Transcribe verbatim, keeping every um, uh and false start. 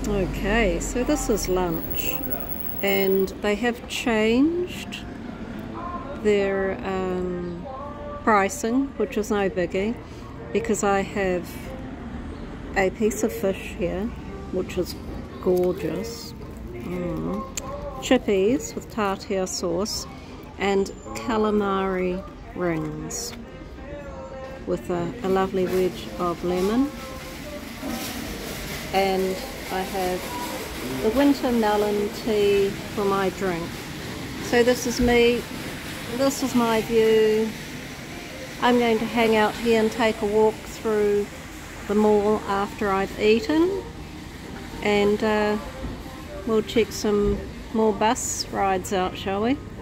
Okay, so this is lunch, and they have changed their um, pricing, which is no biggie, because I have a piece of fish here, which is gorgeous, mm. chippies with tartare sauce, and calamari rings with a, a lovely wedge of lemon. And I have the winter melon tea for my drink. So this is me, this is my view. I'm going to hang out here and take a walk through the mall after I've eaten, and uh, we'll check some more bus rides out, shall we?